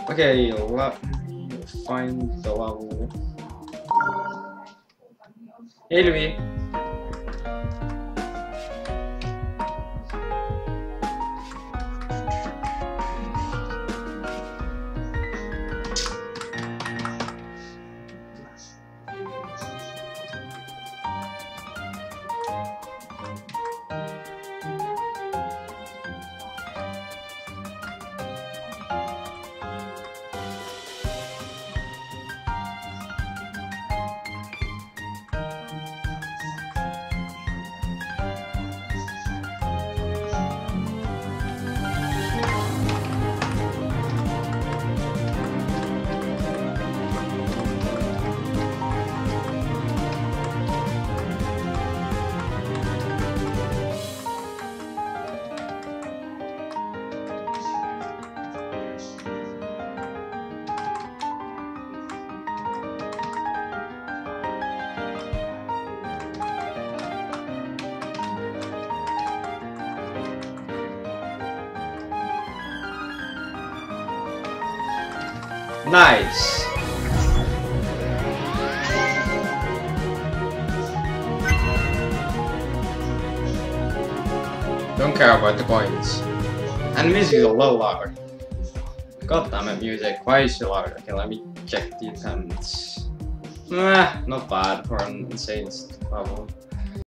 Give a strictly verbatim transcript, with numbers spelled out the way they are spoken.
Okay, let me find the level. Hey, Louis. Nice. Don't care about the coins. And music is a little loud. God damn it, music. Why is it so loud? Okay, let me check the attempts. Nah, not bad for an insane level.